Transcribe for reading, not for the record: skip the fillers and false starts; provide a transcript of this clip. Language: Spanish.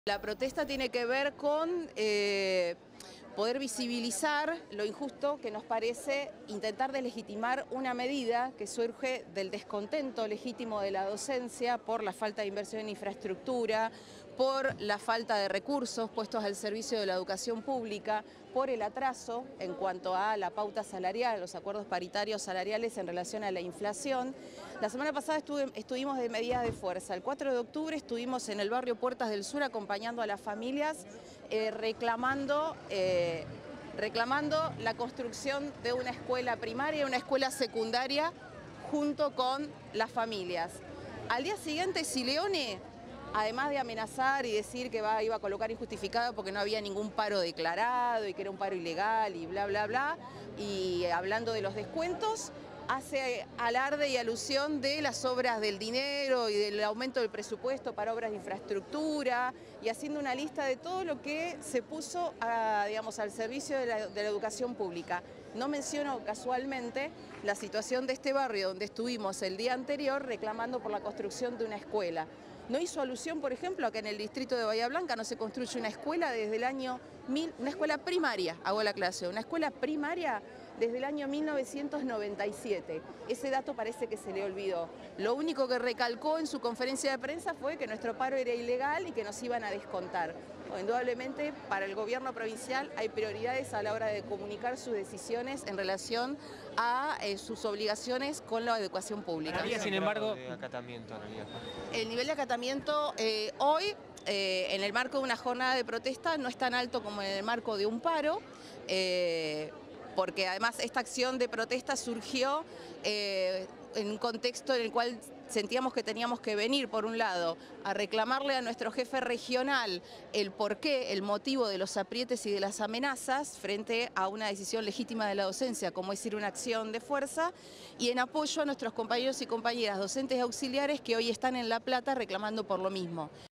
La protesta tiene que ver con poder visibilizar lo injusto que nos parece intentar deslegitimar una medida que surge del descontento legítimo de la docencia por la falta de inversión en infraestructura, por la falta de recursos puestos al servicio de la educación pública, por el atraso en cuanto a la pauta salarial, los acuerdos paritarios salariales en relación a la inflación. La semana pasada estuvimos de medidas de fuerza. El 4 de octubre estuvimos en el barrio Puertas del Sur acompañando a las familias reclamando la construcción de una escuela primaria y una escuela secundaria junto con las familias. Al día siguiente, Sileone, además de amenazar y decir que iba a colocar injustificado porque no había ningún paro declarado y que era un paro ilegal y bla, bla, bla, y hablando de los descuentos, hace alarde y alusión de las obras del dinero y del aumento del presupuesto para obras de infraestructura y haciendo una lista de todo lo que se puso al servicio de la educación pública. No menciono casualmente la situación de este barrio donde estuvimos el día anterior reclamando por la construcción de una escuela. No hizo alusión, por ejemplo, a que en el distrito de Bahía Blanca no se construye una escuela desde el año 1000, una escuela primaria, hago la aclaración, una escuela primaria desde el año 1997. Ese dato parece que se le olvidó. Lo único que recalcó en su conferencia de prensa fue que nuestro paro era ilegal y que nos iban a descontar. Indudablemente, para el gobierno provincial hay prioridades a la hora de comunicar sus decisiones en relación a sus obligaciones con la educación pública. Sin embargo, el nivel de acatamiento hoy, en el marco de una jornada de protesta, no es tan alto como en el marco de un paro, porque además esta acción de protesta surgió en un contexto en el cual sentíamos que teníamos que venir, por un lado, a reclamarle a nuestro jefe regional el porqué, el motivo de los aprietes y de las amenazas frente a una decisión legítima de la docencia, como es ir una acción de fuerza, y en apoyo a nuestros compañeros y compañeras docentes auxiliares que hoy están en La Plata reclamando por lo mismo.